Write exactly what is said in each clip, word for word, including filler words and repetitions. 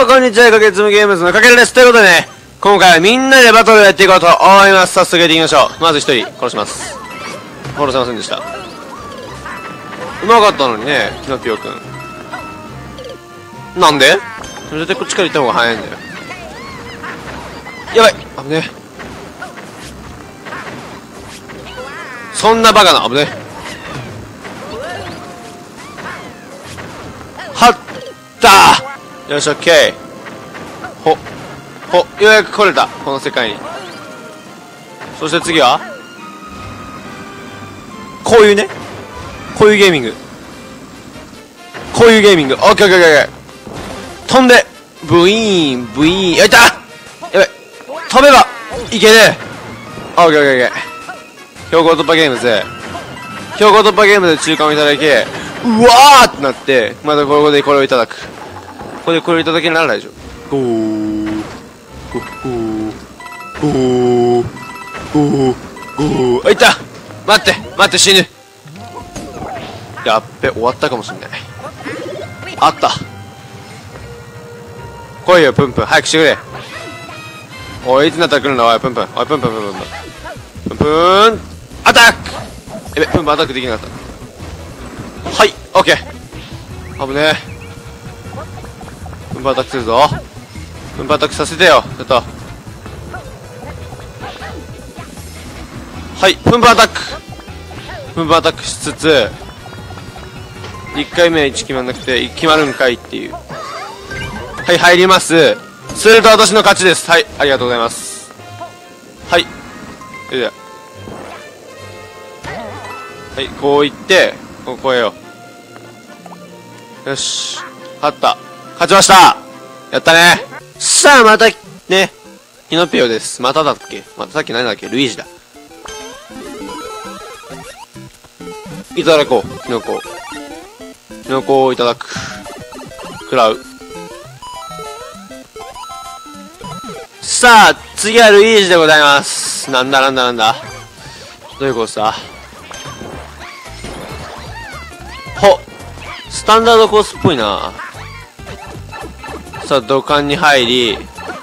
もこんにちは、かけつむゲームズのかけるです。ということでね、今回はみんなでバトルをやっていこうと思います。早速やっていきましょう。まず一人殺します。殺せませんでした。うまかったのにね、キノピオくん。なんで絶対こっちから行った方が早いんだよ。やばい、危ねえ。そんなバカな、危ねえ。はったー、よし、オッケー。ほほようやく来れた、この世界に。そして次はこういうね、こういうゲーミング、こういうゲーミング。オッケーオッケーオッケー。飛んでブイーンブイーン。やった、やばい、飛べばいけねえ。オッケーオッケーオッケー。標高突破ゲームズ、標高突破ゲームで中間をいただき、うわーってなって、またここでこれをいただく。ここでこれをいただけならないでしょ。ゴーゴーゴーゴーゴー。あ、いった、待って待って、死ぬ。やっべ、終わったかもしんない。あった、来いよプンプン、早くしてくれ。おい、いつになったら来るんだ。おいプンプン、おいプンプンプンプンプンプンプンアタック。やべ、プンプンアタックできなかった。はい、オッケー。危ねえ。プンプンアタックするぞ。プンプンアタックさせてよ、ちょっと。はい、プンプンアタック。プンプンアタックしつつ、いっかいめはいち決まんなくて、決まるんかいっていう。はい、入ります。すると私の勝ちです。はい、ありがとうございます。はい。それでは。はい、こういって、ここへよ。よし。勝った。勝ちました。やったね。さあ、また、ね。キノピオです。まただっけ、またさっき何だっけ、ルイージだ。いただこう。キノコ。キノコをいただく。食らう。さあ、次はルイージでございます。なんだなんだなんだ。どういうことだ。ほ、スタンダードコースっぽいな。さあ、土管に入り、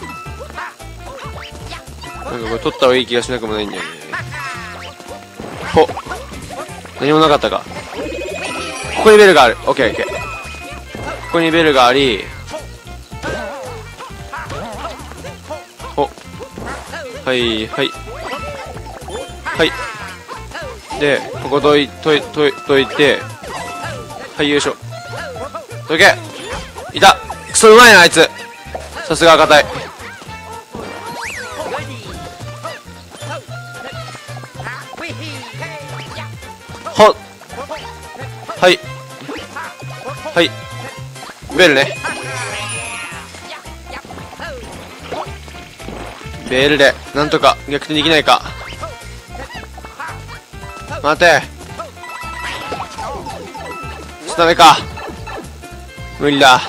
なんかこれ取った方がいい気がしなくもないんだよね。ほ、何もなかったか。ここにベルがある。オッケーオッケー。ここにベルがあり、ほ、はいはいはいで、ここどいといといといて、はい、よいしょ。どけ、いた。クソうまいなあいつ。さすが赤隊。ほっ、はいはい、ベルね。ベルでなんとか逆転できないか。待て、ちょっとダメか、無理だ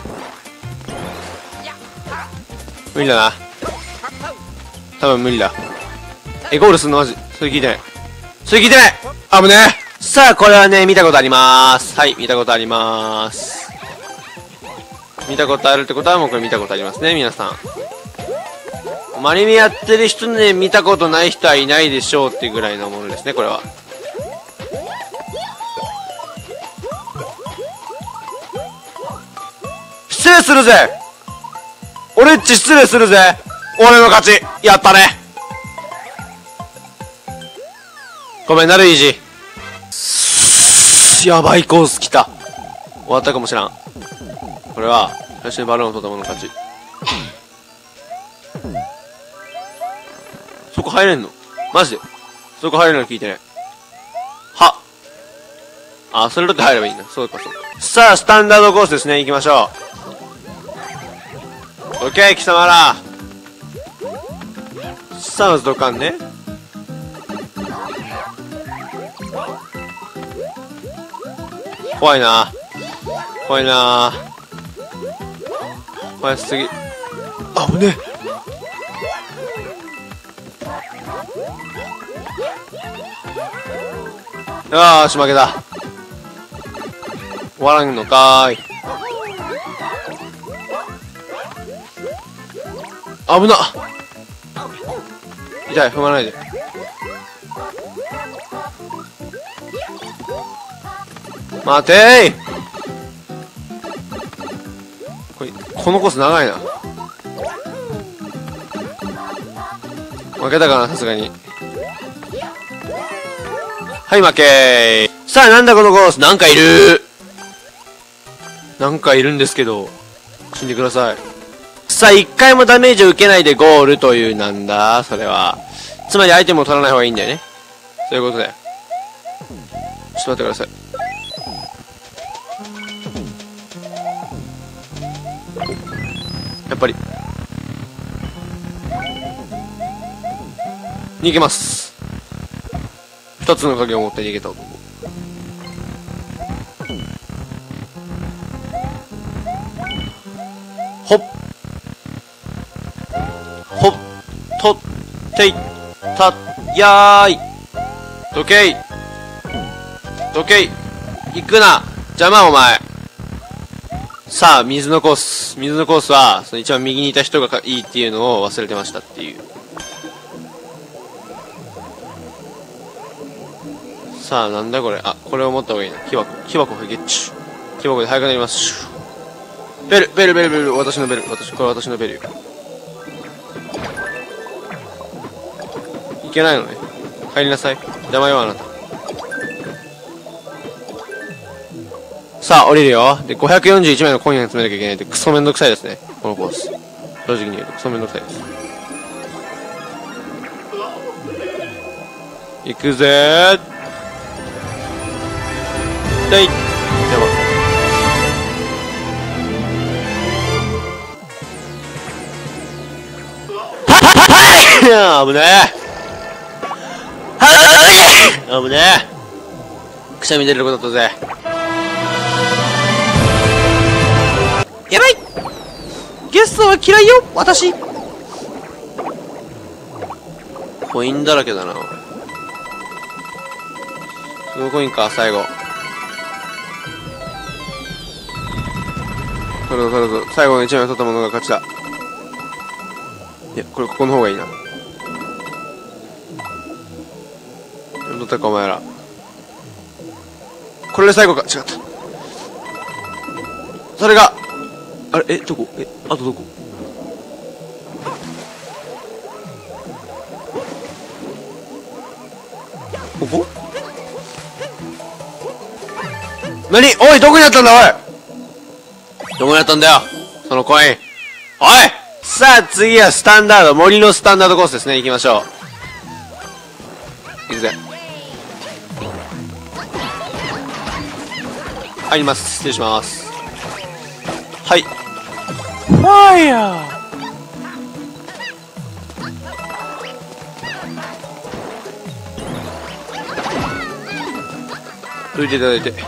無理だな、多分無理だ。え、ゴールすんのマジ、それ聞いてない、それ聞いてない。あぶねえ。さあ、これはね、見たことありまーす。はい、見たことありまーす。見たことあるってことはもうこれ見たことありますね、皆さん。マリメやってる人ね、見たことない人はいないでしょうっていうぐらいのものですね、これは。失礼するぜ、俺っち失礼するぜ。俺の勝ち。やったね。ごめんなルイージ。やばいコース来た。終わったかもしらん。これは最初にバルーンを取った者の勝ち。そこ入れんのマジで。そこ入れるの聞いてね。はあ、それだって入ればいいんだ。そうかそうか。さあ、スタンダードコースですね。行きましょう。オッケー、貴様ら。さあ、まず土管ね。怖いな怖いな怖すぎ。あぶねえ。よーし、負けだ。終わらんのかーい。 危なっ。痛い、踏まないで。待てー。これ、このコース長いな。負けたかな、さすがに。はい、負けー。さあ、なんだこのコース。なんかいるー。なんかいるんですけど。死んでください。さあ、一回もダメージを受けないでゴールという、なんだそれは。つまりアイテムを取らない方がいいんだよね。そういうことだよ。ちょっと待ってください。やっぱり。逃げます。二つの鍵を持って逃げた男。ほっ。ほっ。とってい。た。やーい。どけい。どけい。行くな。邪魔お前。さあ、水のコース。水のコースは、その一番右にいた人がいいっていうのを忘れてましたっていう。さあ、なんだこれ。あ、これを持った方がいいな。木箱。木箱ゲッチュ。木箱で早くなります。ベル、ベル、ベル、ベル。私のベル。私、これ私のベルよ。いけないのね。帰りなさい。邪魔よ、あなた。さあ、降りるよ。で、ごひゃくよんじゅういちまいのコインを集めなきゃいけないってクソめんどくさいですね。このコース。正直に言うとクソめんどくさいです。行くぜー。でい。やば。危ねえ。危ねえ。くしゃみ出ることだったぜ。やばい。ゲストは嫌いよ私。コインだらけだな。そのコインか最後。それぞそれぞ最後のいちまいを取ったものが勝ちだ。いやこれここの方がいいな。どったかお前ら。これで最後か。違った。それがあれえどこえあとどこ。ここ何。おいどこにあったんだおい。どこにあったんだよそのコイン。おい。さあ次はスタンダード。森のスタンダードコースですね。行きましょう。行くぜ。入ります。失礼します。はい。ファイヤー。どいていただいて。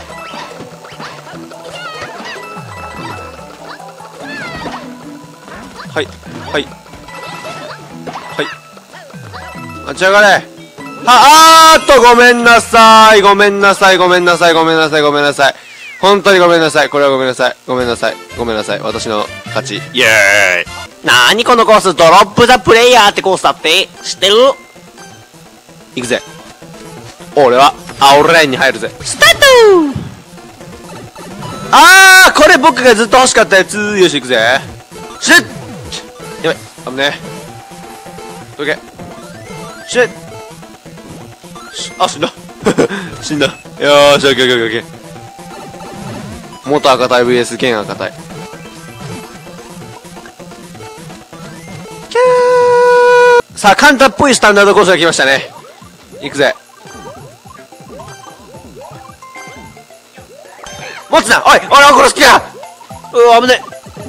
はいはいはい。立ち上がれ。はあーっとごめんなさいごめんなさいごめんなさいごめんなさいごめんなさい。本当にごめんなさい。これはごめんなさい。ごめんなさい。ごめんなさい。私の勝ち。イエーイ。なーにこのコース。ドロップザプレイヤーってコースだって。知ってる？行くぜ。俺は青レーンに入るぜ。スタート。あーこれ僕がずっと欲しかったやつ。よし行くぜ。シュッ。やばい。危ねえ。どけ。シュッ。あ、死んだ。死んだ。よーし、オッケーオッケーオッケー。元赤隊 ブイエス 現赤隊。キャー。さあカンタっぽいスタンダードコースが来ましたね。行くぜ。持つなおい。俺は殺す気だ。うわ危ね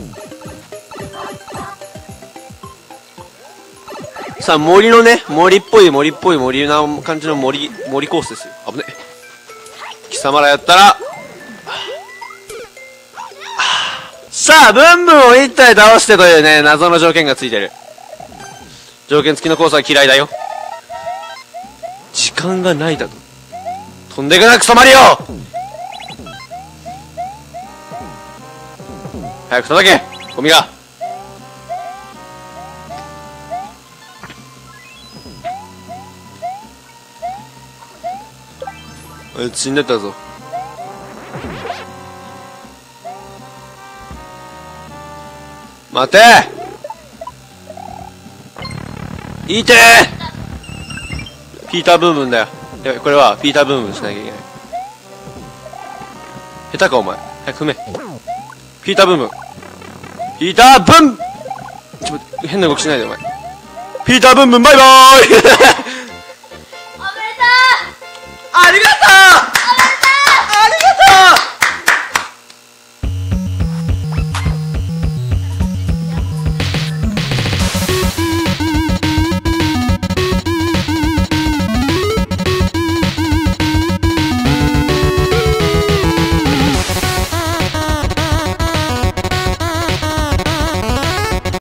え。さあ森のね森っぽい森っぽい森な感じの森森コースですよ。危ねえ。貴様らやったらさあ、ブンブンを一体倒してというね、謎の条件がついてる。条件付きのコースは嫌いだよ。時間がないだと。飛んでくな、クソマリオ。早く叩け、ゴミが。 死んでたぞ。待てー、いてー。ピーターブームンだよ。いや、これはピーターブームンしなきゃいけない。下手かお前。早く踏め。ピーターブームン。ピーターブンちょっと変な動きしないでお前。ピーターブンブンバイバーイおめでとう。 ありがとう。 おめでとう。 ありがとう。